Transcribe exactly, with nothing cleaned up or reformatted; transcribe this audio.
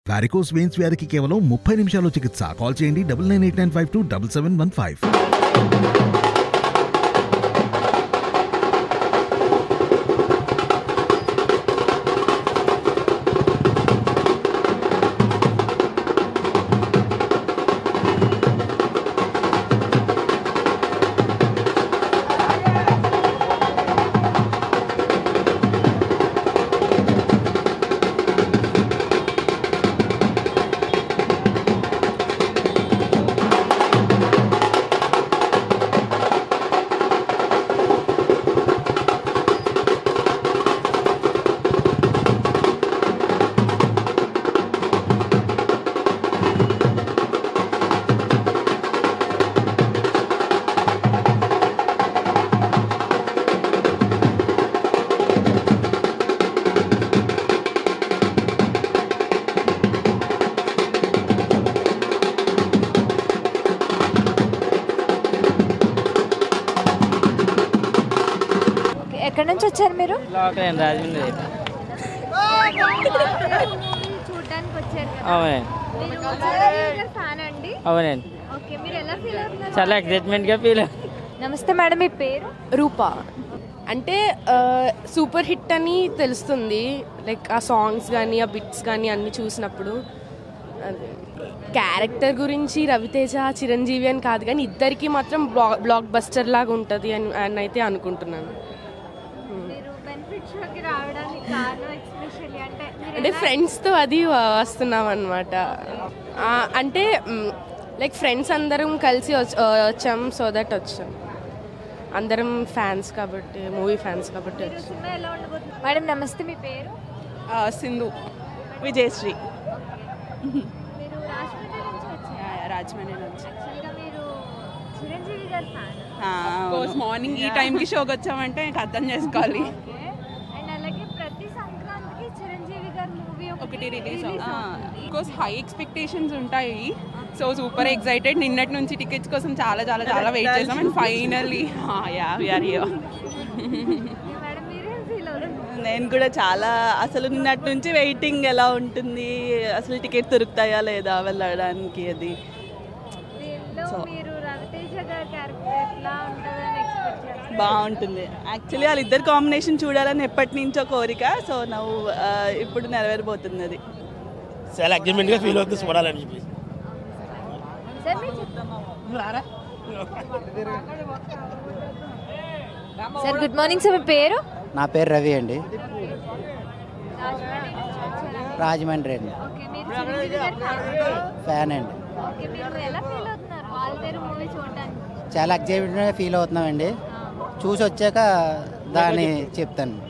Varicose veins వ్యాధికి కేవలం ముప్పై నిమిషాల్లో చికిత్స. కాల్ చేయండి double nine eight nine five two double seven one five. ఎక్కడి నుంచి వచ్చారు మీరు? రాజమండ్రి చూడడానికి వచ్చారు కదా. అవునండి అవునండి ఓకే, మీరు ఎలా ఫీల్ అవుతున్నారు? చాలా ఎక్సైట్మెంట్ గా ఫీల్. నమస్తే మేడం, మీ పేరు? రూపా. అంటే సూపర్ హిట్ అని తెలుస్తుంది, లైక్ ఆ సాంగ్స్ కానీ ఆ బిట్స్ కానీ అన్నీ చూసినప్పుడు. క్యారెక్టర్ గురించి రవితేజ చిరంజీవి అని కాదు కానీ ఇద్దరికి మాత్రం బ్లాక్ బ్లాక్ బస్టర్ లాగా ఉంటుంది అని అని అయితే అనుకుంటున్నాను. అంటే ఫ్రెండ్స్తో అది వస్తున్నాం అనమాట. అంటే లైక్ ఫ్రెండ్స్ అందరం కలిసి వచ్చాం, సో దట్ వచ్చాం. అందరం ఫ్యాన్స్ కాబట్టి, మూవీ ఫ్యాన్స్ కాబట్టి వచ్చాం. మేడం నమస్తే, మీ పేరు? సింధు. విజయశ్రీ. రాజమండ్రి నుంచి. మార్నింగ్ ఈ టైంకి షోకి వచ్చామంటే అర్థం చేసుకోవాలి. ఒకటి రిలీజ్ బికాస్ హై ఎక్స్పెక్టేషన్స్ ఉంటాయి, సో సూపర్ ఎక్సైటెడ్. నిన్నటి నుంచి టికెట్స్ కోసం చాలా చాలా చాలా వెయిట్ చేసాం and finally yeah we are here. నేను కూడా చాలా అసలు నిన్నటి నుంచి వెయిటింగ్, ఎలా ఉంటుంది అసలు టికెట్ దొరుకుతాయా లేదా వెళ్ళడానికి అది. బాగుంటుంది యాక్చువల్లీ, వాళ్ళిద్దరు కాంబినేషన్ చూడాలని ఎప్పటి నుంచో కోరిక, సో నవ్వు ఇప్పుడు నెరవేరిపోతుంది. అది చాలా ఎక్సైట్మెంట్గా ఫీల్ అవుతుంది చూడాలని చెప్పి. సార్ గుడ్ మార్నింగ్ సార్, మీ పేరు? నా పేరు రవి అండి, రాజమండ్రి అండి. ఫ్యాన్ అండి. చాలా ఎక్సైట్మెంట్గా ఫీల్ అవుతున్నామండి, చూసి వచ్చాక దాన్ని చెప్తాను.